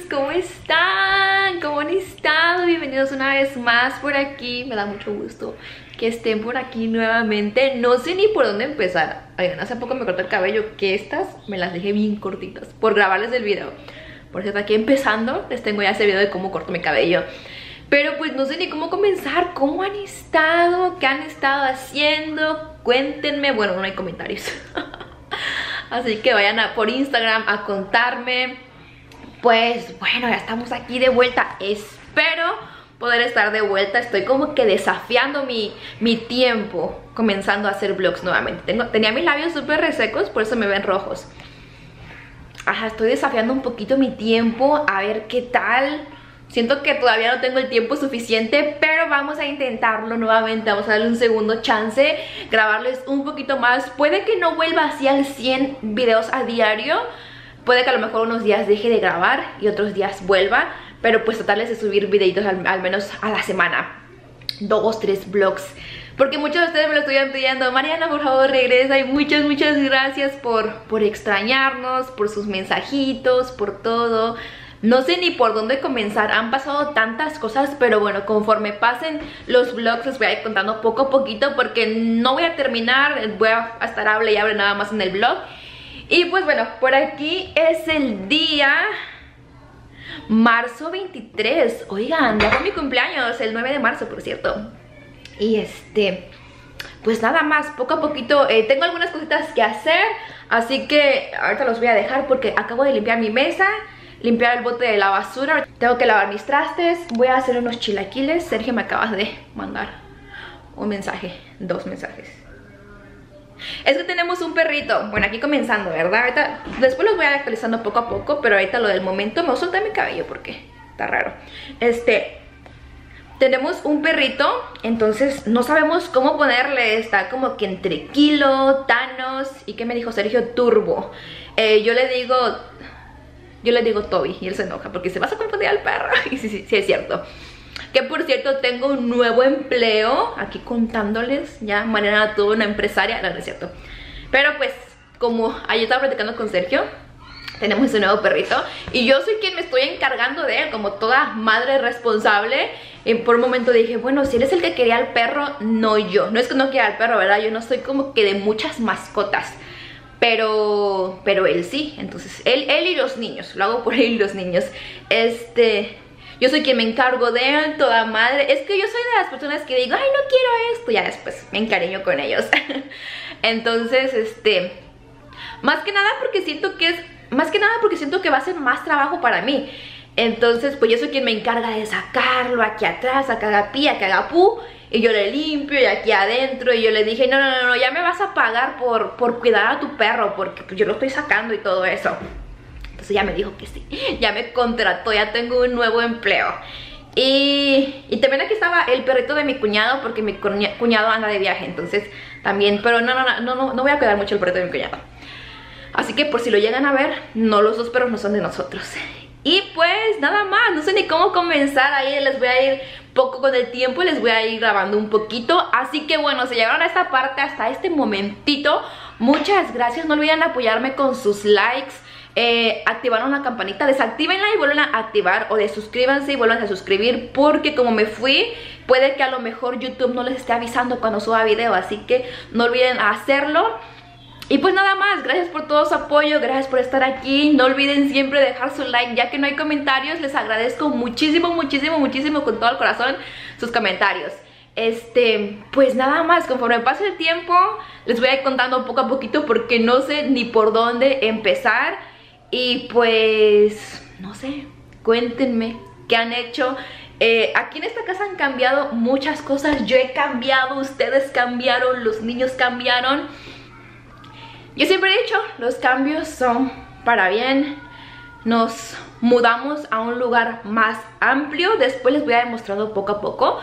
¿cómo están? ¿Cómo han estado? Bienvenidos una vez más por aquí. Me da mucho gusto que estén por aquí nuevamente. No sé ni por dónde empezar. Oigan, hace poco me corté el cabello, que estas me las dejé bien cortitas por grabarles el video. Por cierto, aquí empezando les tengo ya ese video de cómo corto mi cabello. Pero pues no sé ni cómo comenzar. ¿Cómo han estado? ¿Qué han estado haciendo? Cuéntenme. Bueno, no hay comentarios. Así que vayan por Instagram a contarme. Pues bueno, ya estamos aquí de vuelta. Espero poder estar de vuelta. Estoy como que desafiando mi tiempo comenzando a hacer vlogs nuevamente. Tenía mis labios súper resecos, por eso me ven rojos. Ajá, estoy desafiando un poquito mi tiempo, a ver qué tal. Siento que todavía no tengo el tiempo suficiente, pero vamos a intentarlo nuevamente. Vamos a darle un segundo chance, grabarles un poquito más. Puede que no vuelva así al 100 videos a diario. Puede que a lo mejor unos días deje de grabar y otros días vuelva. Pero pues tratarles de subir videitos al menos a la semana. 2, 3 vlogs. Porque muchos de ustedes me lo estuvieron pidiendo. Mariana, por favor, regresa. Y muchas gracias por extrañarnos, por sus mensajitos, por todo. No sé ni por dónde comenzar, han pasado tantas cosas, pero bueno, conforme pasen los vlogs les voy a ir contando poco a poquito, porque no voy a terminar, voy a estar hable y hable nada más en el vlog. Y pues bueno, por aquí es el día marzo 23, oigan, ya fue mi cumpleaños, el 9 de marzo por cierto. Y pues nada más, poco a poquito, tengo algunas cositas que hacer, así que ahorita los voy a dejar porque acabo de limpiar mi mesa, limpiar el bote de la basura, tengo que lavar mis trastes, voy a hacer unos chilaquiles. Sergio me acaba de mandar un mensaje, 2 mensajes. Es que tenemos un perrito, bueno, aquí comenzando, ¿verdad? Ahorita, después los voy a ir actualizando poco a poco, pero ahorita lo del momento me voy a soltar mi cabello porque está raro. Tenemos un perrito, entonces no sabemos cómo ponerle, está como que entre Kilo, Thanos y ¿qué me dijo Sergio? Turbo. Yo le digo Toby y él se enoja porque se vas a confundir al perro. Y sí, es cierto. Que por cierto tengo un nuevo empleo. Aquí contándoles, ya Mariana tuvo una empresaria. No, no es cierto. Pero pues como ayer estaba platicando con Sergio, tenemos ese nuevo perrito y yo soy quien me estoy encargando de él, como toda madre responsable. Por un momento dije, bueno, si él es el que quería al perro, no yo. No es que no quiera al perro, ¿verdad? Yo no soy como que de muchas mascotas. Pero él sí, entonces él y los niños, lo hago por él y los niños. Yo soy quien me encargo de él, toda madre. Es que yo soy de las personas que digo, ay, no quiero esto, ya después me encariño con ellos. Entonces, más que nada porque siento que va a ser más trabajo para mí. Entonces, pues yo soy quien me encarga de sacarlo aquí atrás, a que haga pí, a que haga pu. Y yo le limpio y aquí adentro. Y yo le dije, no, ya me vas a pagar por cuidar a tu perro, porque pues yo lo estoy sacando y todo eso. Entonces ya me dijo que sí, ya me contrató, ya tengo un nuevo empleo. Y también aquí estaba el perrito de mi cuñado, porque mi cuñado anda de viaje. Entonces también, pero no voy a cuidar mucho el perrito de mi cuñado. Así que por si lo llegan a ver, no, los 2 perros no son de nosotros. Y pues nada más, no sé ni cómo comenzar. Ahí les voy a ir poco con el tiempo, les voy a ir grabando un poquito. Así que bueno, si llegaron a esta parte, hasta este momentito, muchas gracias. No olviden apoyarme con sus likes, activaron la campanita, desactívenla y vuelvan a activar, o desuscríbanse y vuelvan a suscribir, porque como me fui, puede que a lo mejor YouTube no les esté avisando cuando suba video. Así que no olviden hacerlo. Y pues nada más, gracias por todo su apoyo, gracias por estar aquí. No olviden siempre dejar su like, ya que no hay comentarios. Les agradezco muchísimo con todo el corazón sus comentarios. Pues nada más, conforme pase el tiempo les voy a ir contando poco a poquito, porque no sé ni por dónde empezar. Y pues, no sé, cuéntenme qué han hecho. Aquí en esta casa han cambiado muchas cosas. Yo he cambiado, ustedes cambiaron, los niños cambiaron. Yo siempre he dicho, los cambios son para bien. Nos mudamos a un lugar más amplio. Después les voy a ir mostrando poco a poco.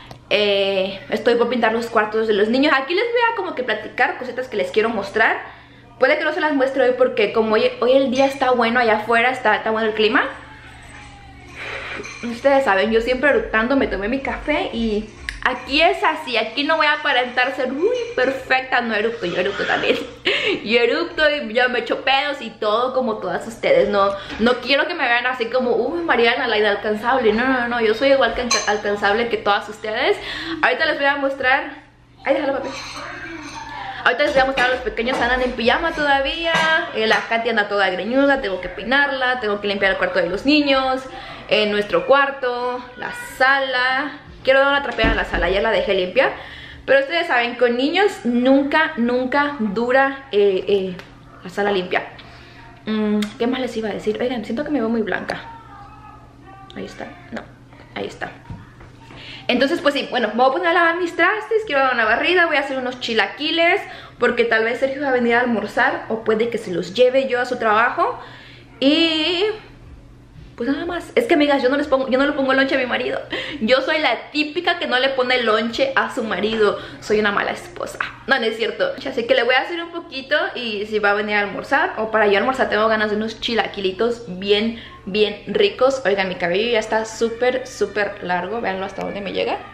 Estoy por pintar los cuartos de los niños. Aquí les voy a como que platicar cositas que les quiero mostrar. Puede que no se las muestre hoy porque como hoy el día está bueno allá afuera, está bueno el clima. Ustedes saben, yo siempre eructando me tomé mi café y Aquí es así, aquí no voy a aparentar ser perfecta. No eructo, yo eructo también. Yo eructo y yo me echo pedos y todo como todas ustedes. No quiero que me vean así como Mariana, la inalcanzable. No, yo soy igual que alcanzable que todas ustedes. Ahorita les voy a mostrar. Ay, déjalo, papi. Ahorita les voy a mostrar a los pequeños, andan en pijama todavía. La Katy anda toda greñuda, tengo que peinarla, tengo que limpiar el cuarto de los niños, nuestro cuarto, la sala. Quiero dar una trapeada en la sala, ya la dejé limpia. Pero ustedes saben, con niños nunca dura la sala limpia. ¿Qué más les iba a decir? Oigan, siento que me veo muy blanca. Ahí está, no, ahí está. Entonces pues sí, bueno, me voy a poner a lavar mis trastes. Quiero dar una barrida, voy a hacer unos chilaquiles, porque tal vez Sergio va a venir a almorzar, o puede que se los lleve yo a su trabajo. Y pues nada más. Es que amigas, yo no le pongo lonche a mi marido. Yo soy la típica que no le pone lonche a su marido. Soy una mala esposa. No es cierto. Así que le voy a hacer un poquito, y si va a venir a almorzar, o para yo almorzar, tengo ganas de unos chilaquilitos bien ricos. Oigan, mi cabello ya está súper largo. Véanlo hasta donde me llega.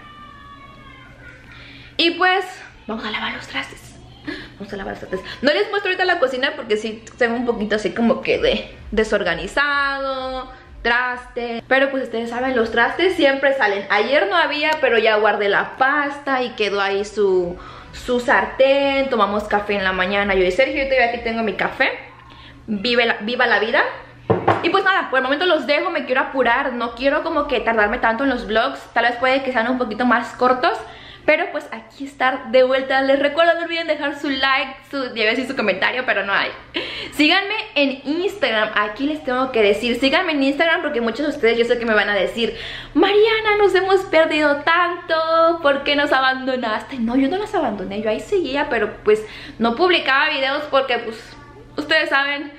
Y pues vamos a lavar los trastes. Vamos a lavar los trastes. No les muestro ahorita la cocina porque sí se ve un poquito así como que desorganizado, traste. Pero pues ustedes saben, los trastes siempre salen. Ayer no había, pero ya guardé la pasta y quedó ahí su sartén. Tomamos café en la mañana, yo y Sergio. Yo todavía aquí tengo mi café. Viva la vida. Y pues nada, por el momento los dejo, me quiero apurar. No quiero como que tardarme tanto en los vlogs. Tal vez puede que sean un poquito más cortos, pero pues aquí estar de vuelta. Les recuerdo, no olviden dejar su like, su comentario, pero no hay. Síganme en Instagram, aquí les tengo que decir, síganme en Instagram porque muchos de ustedes yo sé que me van a decir: Mariana, nos hemos perdido tanto, ¿por qué nos abandonaste? No, yo no las abandoné, yo ahí seguía, pero pues no publicaba videos porque pues ustedes saben,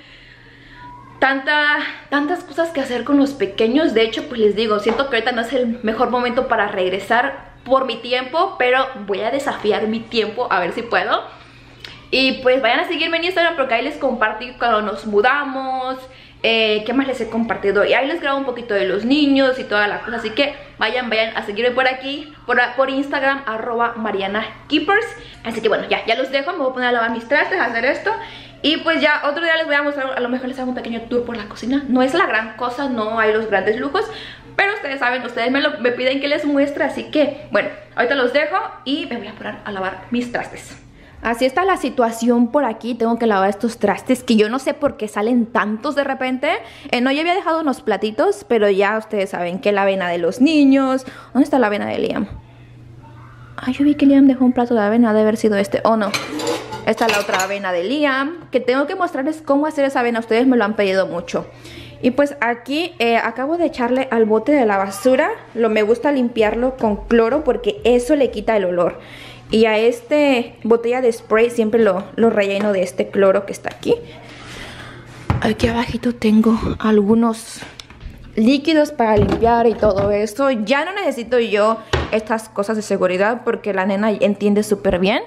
tantas cosas que hacer con los pequeños. De hecho, pues les digo, siento que ahorita no es el mejor momento para regresar por mi tiempo, pero voy a desafiar mi tiempo a ver si puedo. Y pues vayan a seguirme en Instagram porque ahí les compartí cuando nos mudamos, qué más les he compartido, y ahí les grabo un poquito de los niños y toda la cosa. Así que vayan a seguirme por aquí, por Instagram, @MarianaKeepers. Así que bueno, ya los dejo, me voy a poner a lavar mis trastes, a hacer esto. Y pues ya otro día les voy a mostrar, a lo mejor les hago un pequeño tour por la cocina. No es la gran cosa, no hay los grandes lujos, pero ustedes saben, ustedes me piden que les muestre. Así que bueno, ahorita los dejo y me voy a poner a lavar mis trastes. Así está la situación por aquí. Tengo que lavar estos trastes que yo no sé por qué salen tantos de repente. No, ya había dejado unos platitos, pero ya ustedes saben que la avena de los niños. ¿Dónde está la avena de Liam? Ay, yo vi que Liam dejó un plato de avena, debe haber sido este. Oh, no. Esta es la otra avena de Liam, que tengo que mostrarles cómo hacer esa avena. Ustedes me lo han pedido mucho. Y pues aquí acabo de echarle al bote de la basura. Me gusta limpiarlo con cloro porque eso le quita el olor. Y a este botella de spray siempre lo relleno de este cloro que está aquí. Aquí abajito tengo algunos líquidos para limpiar y todo eso. Ya no necesito yo estas cosas de seguridad porque la nena entiende súper bien.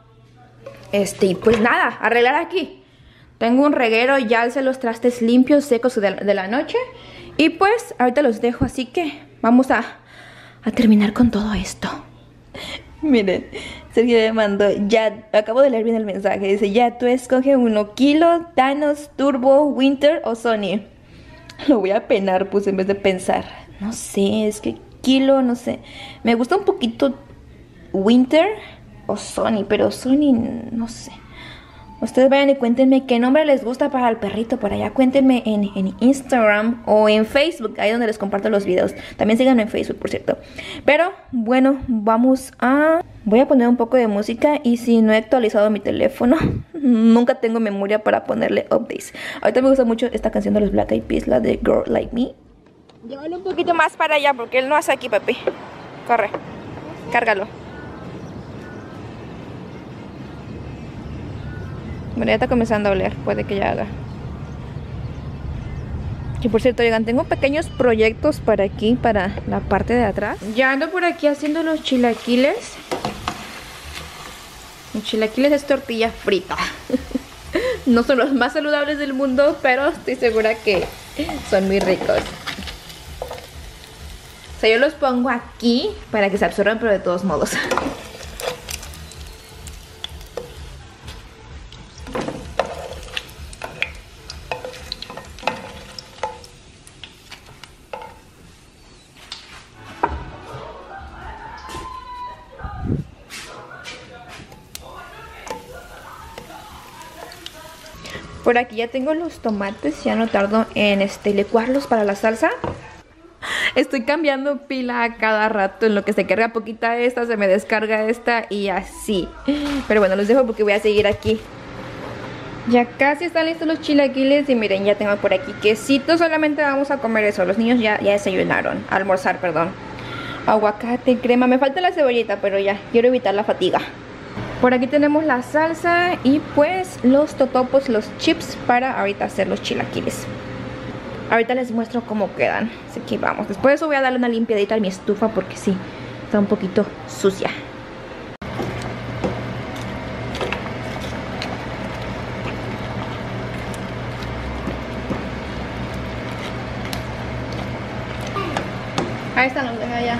Y pues nada, arreglar aquí. Tengo un reguero, ya alcé los trastes limpios, secos de la noche. Y pues ahorita los dejo, así que vamos a terminar con todo esto. Miren, Sergio me mandó, ya, acabo de leer bien el mensaje. Dice: ya, tú escoge uno, Kilo, Thanos, Turbo, Winter o Sony. Lo voy a penar, pues en vez de pensar. No sé, es que Kilo, no sé. Me gusta un poquito Winter o Sony, pero Sony, no sé. Ustedes vayan y cuéntenme qué nombre les gusta para el perrito por allá. Cuéntenme en Instagram o en Facebook, ahí donde les comparto los videos. También síganme en Facebook, por cierto. Pero bueno, voy a poner un poco de música. Y si no he actualizado mi teléfono, nunca tengo memoria para ponerle updates. Ahorita me gusta mucho esta canción de los Black Eyed Peas, la de Girl Like Me. Llévalo un poquito más para allá porque él no hace aquí, papi. Corre, cárgalo. Bueno, ya está comenzando a oler, puede que ya haga. Y por cierto, oigan, tengo pequeños proyectos para aquí, para la parte de atrás. Ya ando por aquí haciendo los chilaquiles. Los chilaquiles es tortilla frita. No son los más saludables del mundo, pero estoy segura que son muy ricos. O sea, yo los pongo aquí para que se absorban, pero de todos modos. Por aquí ya tengo los tomates, ya no tardo en licuarlos para la salsa. Estoy cambiando pila a cada rato, en lo que se carga poquita esta, se me descarga esta y así. Pero bueno, los dejo porque voy a seguir aquí. Ya casi están listos los chilaquiles y miren, ya tengo por aquí quesito, solamente vamos a comer eso. Los niños ya desayunaron, almorzar, perdón. Aguacate, crema, me falta la cebollita, pero ya, quiero evitar la fatiga. Por aquí tenemos la salsa y pues los totopos, los chips para ahorita hacer los chilaquiles. Ahorita les muestro cómo quedan, así que vamos. Después de eso voy a darle una limpiadita a mi estufa porque sí, está un poquito sucia. Ahí están, los dejé allá.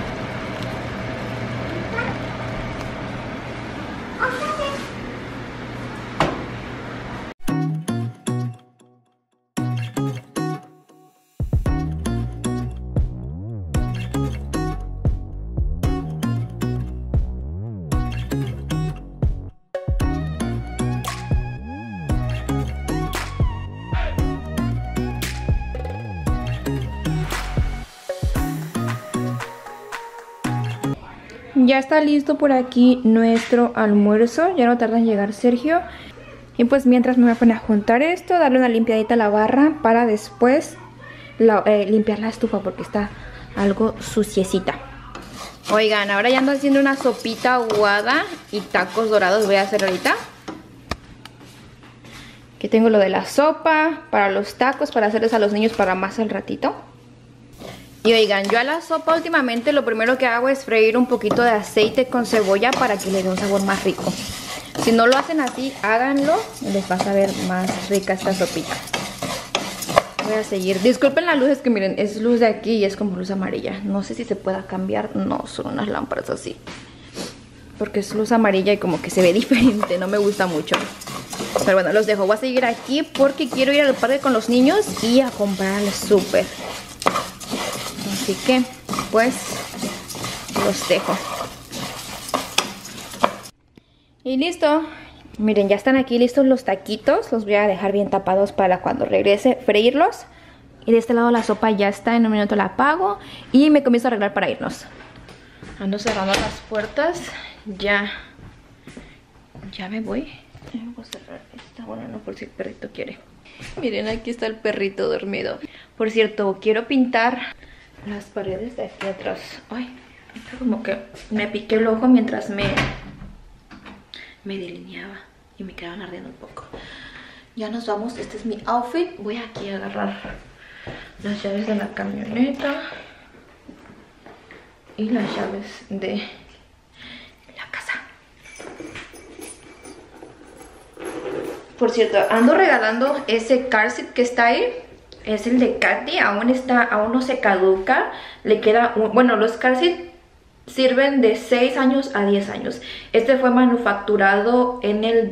Ya está listo por aquí nuestro almuerzo. Ya no tarda en llegar Sergio. Y pues mientras me voy a poner a juntar esto, darle una limpiadita a la barra para después limpiar la estufa porque está algo suciecita. Oigan, ahora ya ando haciendo una sopita aguada y tacos dorados voy a hacer ahorita. Aquí tengo lo de la sopa, para los tacos, para hacerles a los niños para más al ratito. Y oigan, yo a la sopa últimamente lo primero que hago es freír un poquito de aceite con cebolla para que le dé un sabor más rico. Si no lo hacen así, háganlo y les va a saber más rica esta sopita. Voy a seguir. Disculpen las luces que miren, es luz de aquí y es como luz amarilla. No sé si se pueda cambiar. No, son unas lámparas así. Porque es luz amarilla y como que se ve diferente, no me gusta mucho. Pero bueno, los dejo. Voy a seguir aquí porque quiero ir al parque con los niños y a comprar al súper. Así que, pues, los dejo. Y listo. Miren, ya están aquí listos los taquitos. Los voy a dejar bien tapados para cuando regrese freírlos. Y de este lado la sopa ya está. En un minuto la apago y me comienzo a arreglar para irnos. Ando cerrando las puertas. Ya me voy. Voy a cerrar esta. Bueno, no, por si el perrito quiere. Miren, aquí está el perrito dormido. Por cierto, quiero pintar las paredes de aquí atrás. Ay, como que me piqué el ojo mientras me delineaba y me quedaban ardiendo un poco. Ya nos vamos, este es mi outfit. Voy aquí a agarrar las llaves de la camioneta y las llaves de la casa. Por cierto, ando regalando ese car seat que está ahí. Es el de Katy, aún no se caduca. Le queda bueno, los car seat sirven de 6 años a 10 años. Este fue manufacturado en el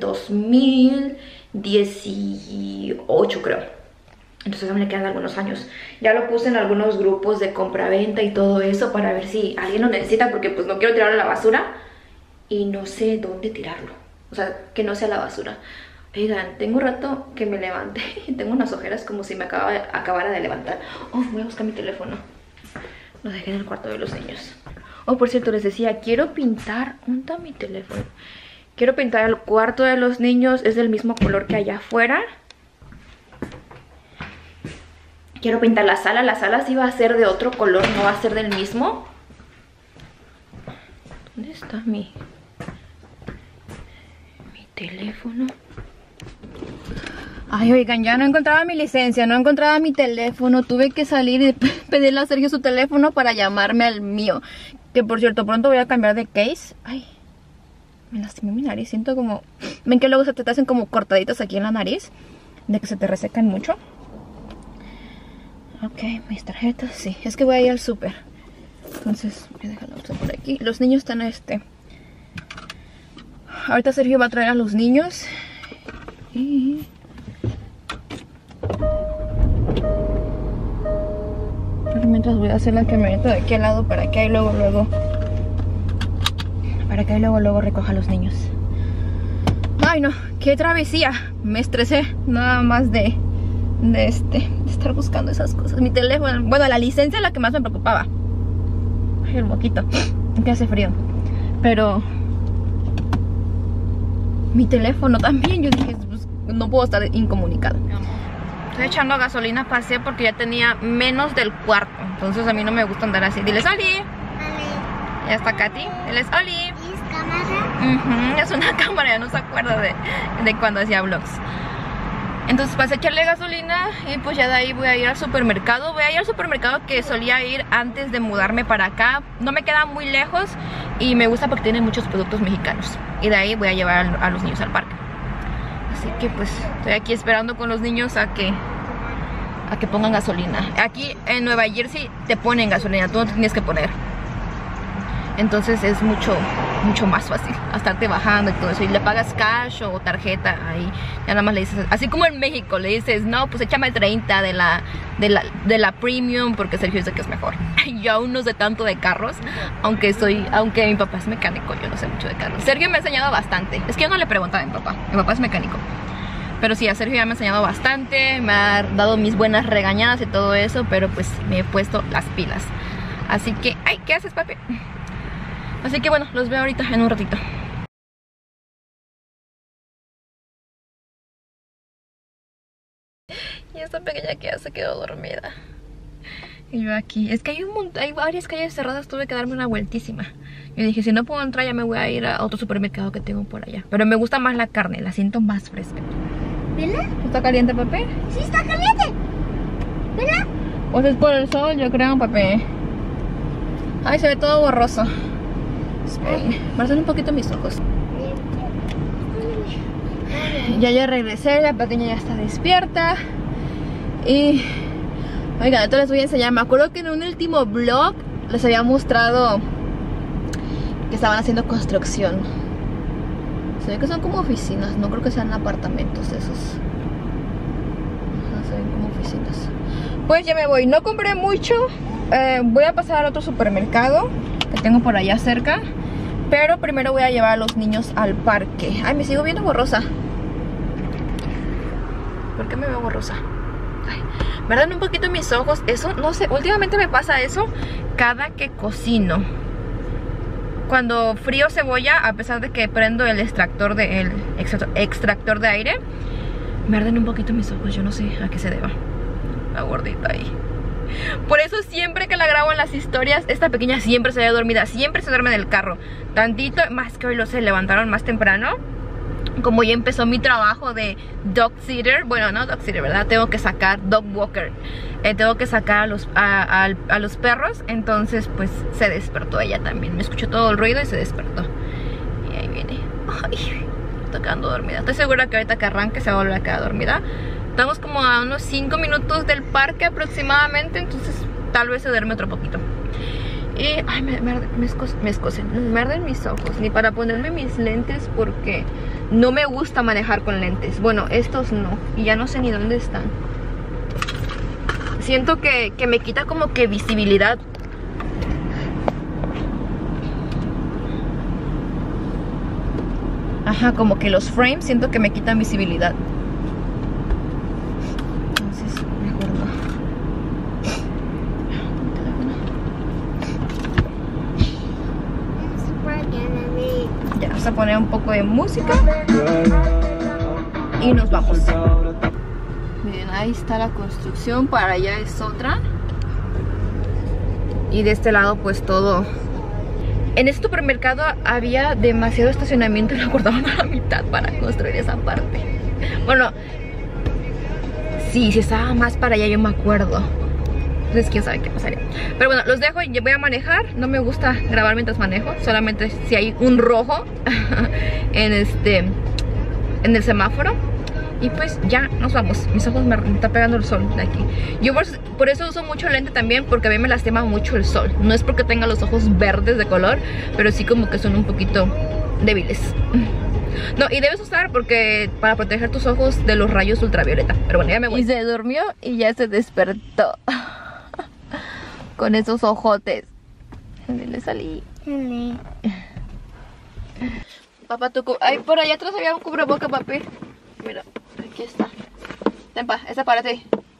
2018, creo. Entonces aún le quedan algunos años. Ya lo puse en algunos grupos de compra-venta y todo eso para ver si alguien lo necesita, porque pues no quiero tirarlo a la basura y no sé dónde tirarlo. O sea, que no sea la basura. Oigan, tengo un rato que me levanté y tengo unas ojeras como si me acabara de levantar. Oh, voy a buscar mi teléfono. Lo dejé en el cuarto de los niños. Oh, por cierto, les decía, quiero pintar. ¿Dónde está mi teléfono? Quiero pintar el cuarto de los niños. Es del mismo color que allá afuera. Quiero pintar la sala. La sala sí va a ser de otro color, no va a ser del mismo. ¿Dónde está mi teléfono? Ay, oigan, ya no encontraba mi licencia, no encontraba mi teléfono. Tuve que salir y pedirle a Sergio su teléfono para llamarme al mío. Que por cierto, pronto voy a cambiar de case. Ay, me lastimé mi nariz. Siento como... ¿Ven que luego se te hacen como cortaditos aquí en la nariz? De que se te resecan mucho. Ok, mis tarjetas, sí. Es que voy a ir al súper. Entonces voy a dejar la bolsa por aquí. Los niños están ahorita Sergio va a traer a los niños. Y mientras voy a hacer la camioneta de aquí al lado para que ahí luego recoja a los niños. Ay no, qué travesía. Me estresé nada más de estar buscando esas cosas. Mi teléfono, bueno, la licencia es la que más me preocupaba. Ay, el moquito, que hace frío. Pero mi teléfono también, yo dije, pues, no puedo estar incomunicado. Estoy echando gasolina, pasé porque ya tenía menos del cuarto. Entonces a mí no me gusta andar así. Diles Oli. Oli. Ya está Katy. Diles Oli. ¿Es cámara? Es una cámara, ya no se acuerda de cuando hacía vlogs. Entonces pasé a echarle gasolina y pues ya de ahí voy a ir al supermercado. Voy a ir al supermercado que solía ir antes de mudarme para acá. No me queda muy lejos y me gusta porque tiene muchos productos mexicanos. Y de ahí voy a llevar a los niños al parque. Así que pues estoy aquí esperando con los niños a que pongan gasolina. Aquí en Nueva Jersey te ponen gasolina, tú no te tienes que poner. Entonces es mucho más fácil estarte bajando y todo eso. Y le pagas cash o tarjeta ahí. Ya nada más le dices, así como en México le dices, no, pues échame 30 de la premium porque Sergio dice que es mejor. Yo aún no sé tanto de carros, aunque mi papá es mecánico, yo no sé mucho de carros. Sergio me ha enseñado bastante. Es que yo no le preguntaba a mi papá es mecánico. Pero sí, a Sergio ya me ha enseñado bastante, me ha dado mis buenas regañadas y todo eso, pero pues me he puesto las pilas. Así que, ay, ¿qué haces, papi? Así que bueno, los veo ahorita en un ratito. Y esta pequeña que ya se quedó dormida. Y yo aquí, es que hay varias calles cerradas, tuve que darme una vueltísima. Yo dije, si no puedo entrar ya me voy a ir a otro supermercado que tengo por allá. Pero me gusta más la carne, la siento más fresca. ¿Verdad? ¿Está caliente, papi? Sí, está caliente. ¿Verdad? Pues es por el sol, yo creo, papi. Ay, se ve todo borroso. Esperen, marcan un poquito mis ojos. Ya regresé, la pequeña ya está despierta. Y oigan, esto les voy a enseñar. Me acuerdo que en un último vlog les había mostrado que estaban haciendo construcción. Se ve que son como oficinas, no creo que sean apartamentos esos. No, se ven como oficinas. Pues ya me voy, no compré mucho. Voy a pasar a otro supermercado que tengo por allá cerca. Pero primero voy a llevar a los niños al parque. Ay, me sigo viendo borrosa. ¿Por qué me veo borrosa? Ay, me dan un poquito mis ojos. Eso, no sé, últimamente me pasa eso cada que cocino. Cuando frío cebolla, a pesar de que prendo el extractor de aire, me arden un poquito mis ojos. Yo no sé a qué se deba. La gordita ahí. Por eso siempre que la grabo en las historias, esta pequeña siempre se ve dormida, siempre se duerme en el carro. Tantito, más que hoy se levantaron más temprano. Como ya empezó mi trabajo de dog sitter, bueno, no dog sitter, ¿verdad? Tengo que sacar dog walker. Tengo que sacar a los perros. Entonces pues se despertó ella también. Me escuchó todo el ruido y se despertó. Y ahí viene. Ay, está quedando dormida. Estoy segura que ahorita que arranque se va a volver a quedar dormida. Estamos como a unos 5 minutos del parque aproximadamente. Entonces tal vez se duerme otro poquito. Y ay, me arden mis ojos. Ni para ponerme mis lentes porque no me gusta manejar con lentes. Bueno, estos no. Y ya no sé ni dónde están. Siento que me quita como que visibilidad. Ajá, como que los frames siento que me quitan visibilidad. Entonces, mejor no. Ya, vamos a poner un poco de música y nos vamos. Miren, ahí está la construcción, para allá es otra. Y de este lado pues todo. En este supermercado había demasiado estacionamiento y lo cortaban a la mitad para construir esa parte. Bueno, sí, si estaba más para allá yo me acuerdo. Entonces quién sabe qué pasaría. Pero bueno, los dejo y voy a manejar. No me gusta grabar mientras manejo, solamente si hay un rojo en el semáforo. Y pues ya nos vamos. Mis ojos me está pegando el sol de aquí. Yo por eso uso mucho lente también, porque a mí me lastima mucho el sol. No es porque tenga los ojos verdes de color, pero sí como que son un poquito débiles. No, y debes usar porque para proteger tus ojos de los rayos ultravioleta. Pero bueno, ya me voy. Y se durmió y ya se despertó. Con esos ojotes. Le salí. Papá, ay, por allá atrás había un cubreboca, papi. Mira, aquí está. Tempa, esa para ti.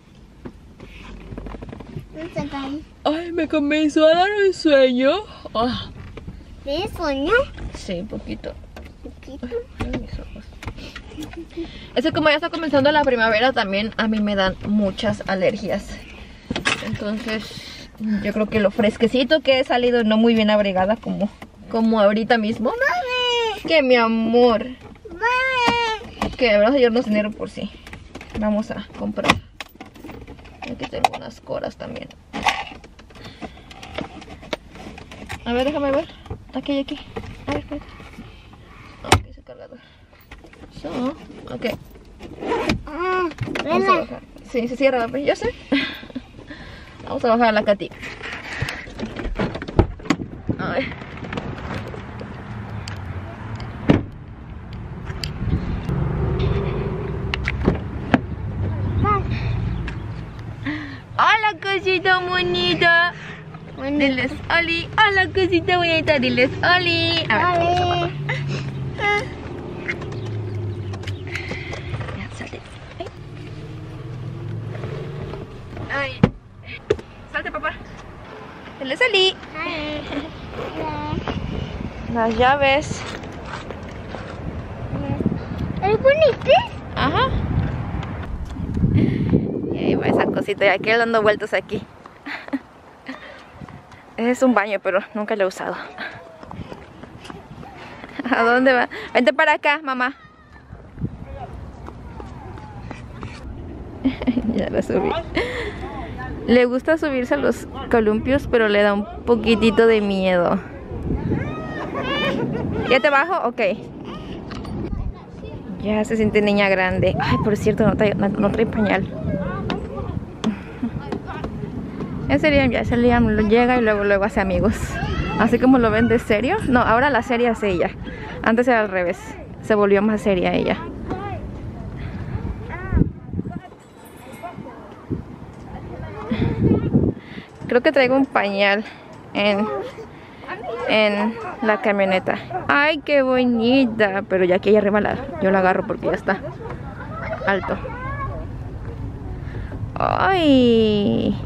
Ay, me comenzó a dar un sueño. Oh. ¿Tienes sueño? Sí, poquito. Ay, mis ojos. Es que como ya está comenzando la primavera, también a mí me dan muchas alergias. Entonces, yo creo que lo fresquecito que he salido, no muy bien abrigada como ahorita mismo. ¡Mami! Que mi amor. ¡Mami! Que vamos a llevarnos dinero por sí. Vamos a comprar. Aquí tengo unas coras también. A ver, déjame ver. Aquí. A ver, espérate. Ok, ese cargador. Ok. Vamos a bajar. Sí, se cierra, yo sé. Vamos a bajar a la Katy. A ver. Hola, cosita bonita. Diles Oli. Hola, cosita bonita. Diles Oli. A ver, vamos a ya, salte. Ay. Salte, papá. Diles Oli. Las llaves. ¿Es bonito? Ajá. Y ahí va esa cosita, y aquí dando vueltas aquí. Es un baño, pero nunca lo he usado. ¿A dónde va? Vente para acá, mamá. Ya la subí. Le gusta subirse a los columpios, pero le da un poquitito de miedo. ¿Ya te bajo? Ok. Ya se siente niña grande. Ay, por cierto, no trae pañal. Ese Liam llega y luego hace amigos. Así como lo ven de serio. No, ahora la seria es ella. Antes era al revés. Se volvió más seria ella. Creo que traigo un pañal en la camioneta. Ay, qué bonita. Pero ya aquí arriba yo la agarro porque ya está alto. Ay.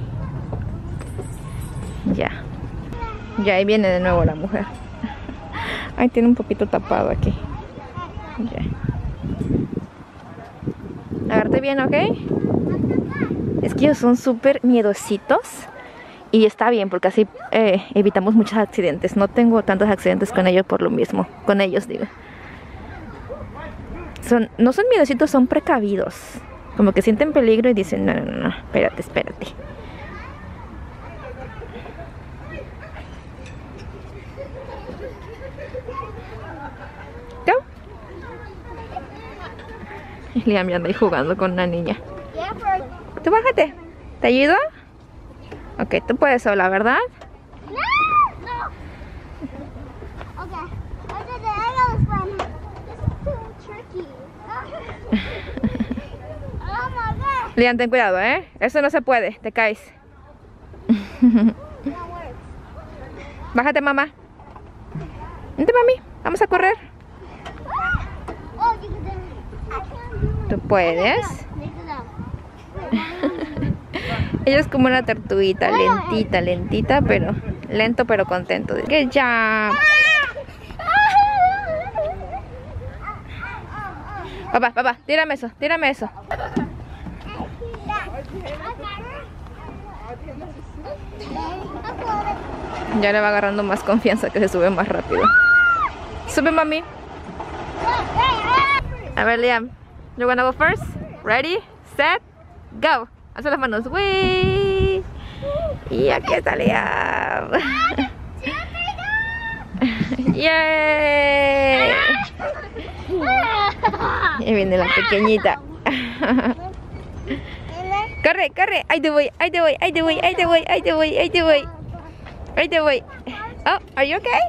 Ya ahí viene de nuevo la mujer. Ay, tiene un poquito tapado aquí. Ya. Agárrate bien, ¿ok? Es que ellos son súper miedositos. Y está bien, porque así evitamos muchos accidentes. No tengo tantos accidentes con ellos por lo mismo. Con ellos, digo. No son miedositos, son precavidos. Como que sienten peligro y dicen, no, espérate. Liam ya anda ahí jugando con una niña. Tú bájate. ¿Te ayudo? Ok, tú puedes sola, ¿verdad? No. Okay. I know this one. This is too tricky. Oh my God. Liam, ten cuidado, ¿eh? Eso no se puede, te caes. Bájate, mamá. Vente, mami. Vamos a correr. ¿Tú puedes? Ella es como una tortuguita, lentita, pero lento pero contento. ¡Good job! Papá, tírame eso. Ya le va agarrando más confianza, que se sube más rápido. Sube, mami. A ver, Liam. You wanna go first? Ready, set, go. Haz las manos. ¡Wii! Y aquí está Liam. ¡Yay! Y viene la pequeñita. Corre, corre. Ahí te voy, ahí te voy, ahí te voy, ahí te voy, ahí te voy, ahí te voy. Ahí te voy. Oh, are you okay?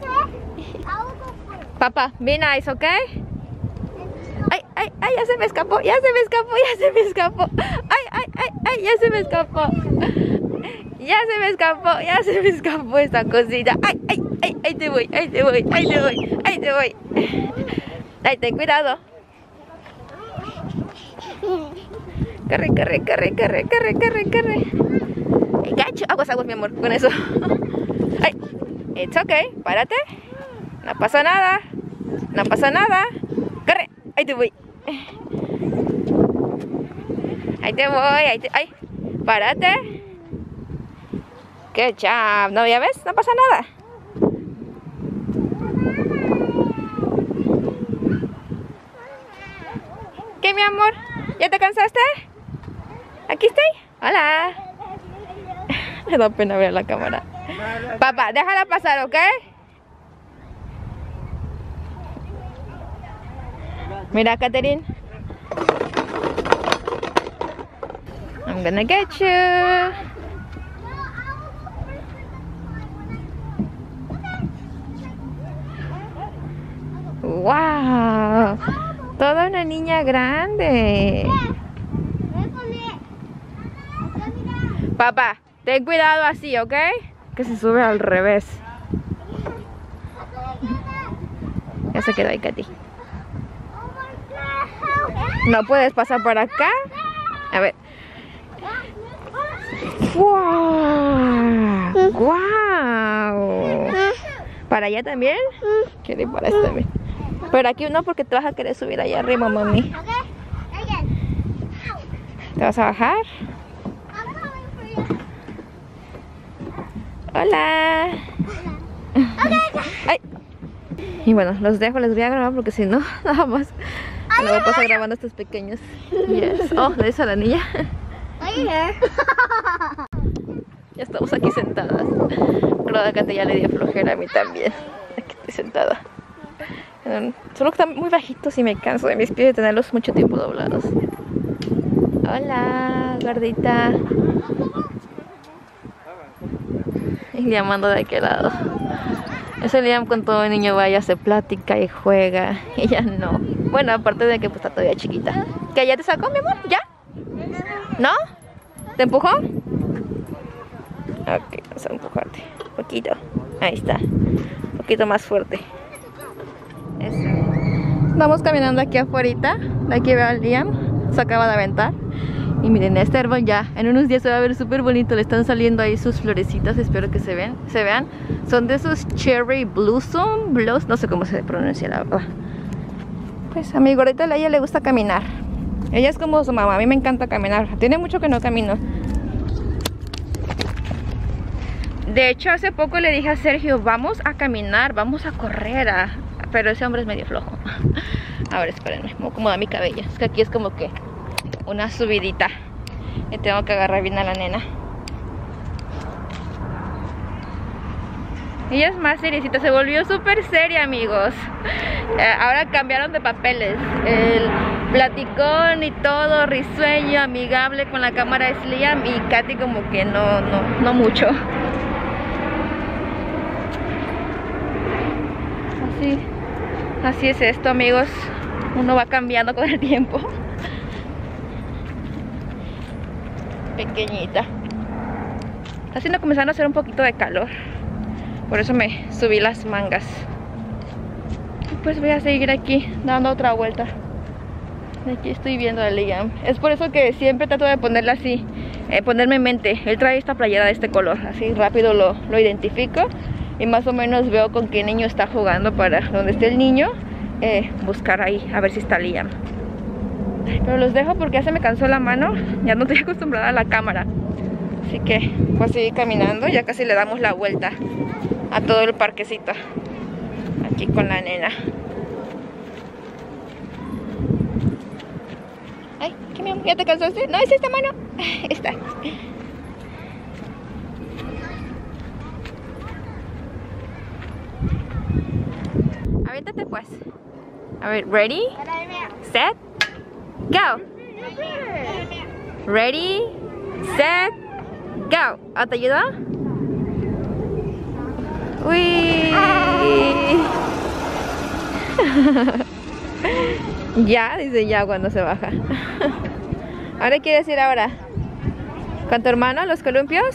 Papa, be nice, okay? Ay, ay, ay, ya se me escapó, ya se me escapó, ya se me escapó. Ay, ay, ay, ay, ya se me escapó. Ya se me escapó, ya se me escapó esta cosita. Ay, ay, ay, ahí te voy, ahí te voy, ahí te voy, ahí te voy. Ay, ten cuidado. Corre, corre, corre, corre, corre, corre, corre. Ay, gacho, aguas, aguas, mi amor, con eso. Ay, it's okay, párate. No pasa nada. No pasa nada. Corre, ahí te voy. Ahí te voy, ahí te... Ay, párate. Good job. No, ya ves, no pasa nada. ¿Qué, mi amor? ¿Ya te cansaste? Aquí estoy. Hola. Me da pena ver la cámara. Papá, déjala pasar, ¿ok? Mira, Catherine. I'm gonna get you. Wow. Toda una niña grande. Papá, ten cuidado así, ¿ok? Que se sube al revés. Ya se quedó ahí, Katy. No puedes pasar por acá. A ver. ¡Wow! ¡Wow! ¿Para allá también? Quiero ir para allá también. Pero aquí no, porque te vas a querer subir allá arriba, mami. ¿Te vas a bajar? Hola. Ay. Y bueno, los dejo, les voy a grabar porque si no, nada más me voy a pasar grabando a estos pequeños. Yes. Oh, le dice a la niña. Ya estamos aquí sentadas. Pero acá ya le dio flojera a mí también. Aquí estoy sentada. Solo que están muy bajitos y me canso de mis pies de tenerlos mucho tiempo doblados. Hola, gordita. Y llamando de aquel lado. Ese Liam con todo el niño vaya, hace plática y juega. Ella no. Bueno, aparte de que pues, está todavía chiquita. ¿Que ya te sacó, mi amor? ¿Ya? ¿No? ¿Te empujó? Ok, vamos a empujarte. Un poquito. Ahí está. Un poquito más fuerte. Eso. Estamos caminando aquí afuera. De aquí veo al Liam. Se acaba de aventar. Y miren, este árbol ya en unos días se va a ver súper bonito. Le están saliendo ahí sus florecitas. Espero que se vean. Son de esos cherry blossom. No sé cómo se pronuncia, la verdad. Pues a mi gordita a ella le gusta caminar. Ella es como su mamá. A mí me encanta caminar. Tiene mucho que no camino. De hecho, hace poco le dije a Sergio, vamos a caminar, vamos a correr. Pero ese hombre es medio flojo. A ver, espérenme, me acomoda mi cabello. Es que aquí es como que una subidita. Y tengo que agarrar bien a la nena. Ella es más seriecita, se volvió súper seria, amigos. Ahora cambiaron de papeles. El platicón y todo, risueño, amigable con la cámara es Liam. Y Katy como que no mucho. Así es esto, amigos. Uno va cambiando con el tiempo. Pequeñita. Está haciendo comenzando a hacer un poquito de calor. Por eso me subí las mangas. Y pues voy a seguir aquí dando otra vuelta. Aquí estoy viendo a Liam. Es por eso que siempre trato de ponerla así, ponerme en mente. Él trae esta playera de este color. Así rápido lo identifico. Y más o menos veo con qué niño está jugando, para donde esté el niño, buscar ahí, a ver si está Liam. Pero los dejo porque ya se me cansó la mano. Ya no estoy acostumbrada a la cámara. Así que voy a seguir caminando. Ya casi le damos la vuelta a todo el parquecito. Aquí con la nena. Ay, ¿qué mi amor? ¿Ya te cansaste? No, es esta mano. Esta. Aviéntate pues. A ver, ready, set, go. Ready, set, go. ¿Te ayuda? Uy. Ya, dice ya cuando se baja. ¿Ahora quieres ir ahora? ¿Con tu hermano a los columpios?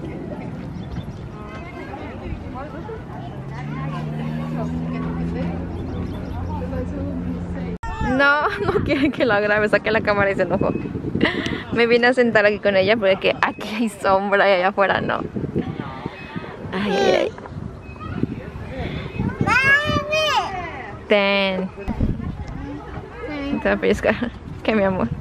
No, no quieren que la grabe, saqué la cámara y se enojó. Me vine a sentar aquí con ella porque aquí hay sombra y allá afuera no. Ay, ay, ay. Ten. Te va a pellizcar. ¿Qué, mi amor?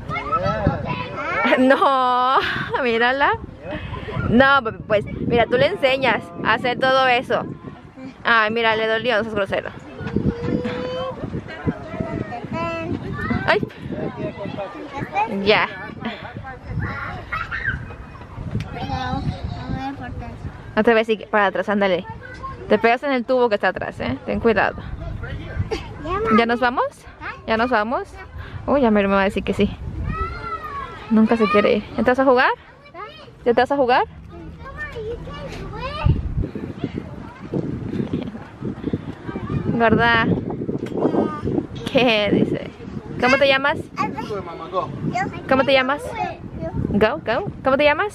No, mírala. No, pues, mira, tú le enseñas a hacer todo eso. Ay, mira, le dolió, no seas grosero. Ay. Ya. Otra vez sí, para atrás, ándale. Te pegas en el tubo que está atrás, ten cuidado. ¿Ya nos vamos? ¿Ya nos vamos? Uy, ya me va a decir que sí. Nunca se quiere ir. ¿Ya te vas a jugar? ¿Ya te vas a jugar? ¿Verdad? ¿Qué dice? ¿Cómo te llamas? ¿Cómo te llamas? Go, go. ¿Cómo te llamas?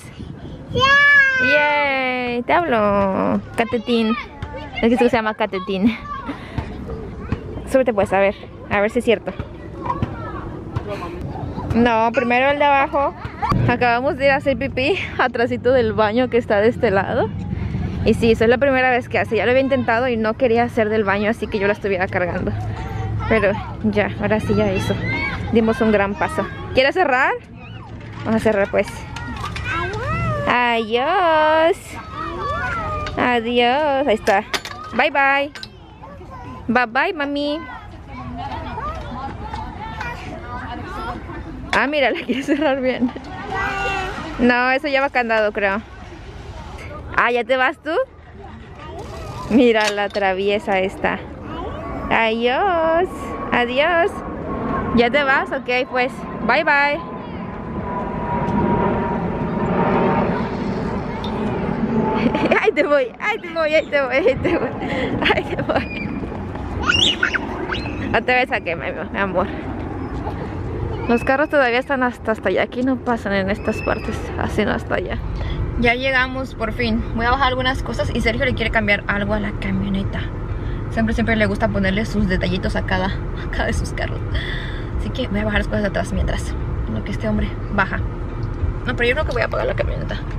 Yay, te hablo. Catetín. Es que se llama Catetín. Súbete pues, a ver si es cierto. No, primero el de abajo. Acabamos de ir a hacer pipí atrásito del baño que está de este lado. Y sí, eso es la primera vez que hace. Ya lo había intentado y no quería hacer del baño, así que yo la estuviera cargando. Pero ya, ahora sí ya hizo. Dimos un gran paso. ¿Quieres cerrar? Vamos a cerrar pues. Adiós. Adiós. Ahí está. Bye bye. Bye bye, mami. Ah, mira, la quiere cerrar bien. No, eso lleva candado, creo. Ah, ¿ya te vas tú? Mira la traviesa esta. Adiós. Adiós. ¿Ya te vas? Ok, pues. Bye, bye. Ahí te voy, ahí te voy, ahí te voy, ahí te voy. Ahí te voy. Otra vez saqué, mi amor. Los carros todavía están hasta allá. Aquí no pasan en estas partes, así no hasta allá. Ya llegamos por fin. Voy a bajar algunas cosas y Sergio le quiere cambiar algo a la camioneta. Siempre le gusta ponerle sus detallitos a cada de sus carros. Así que voy a bajar las cosas de atrás mientras. En lo que este hombre baja. No, pero yo creo que voy a apagar la camioneta.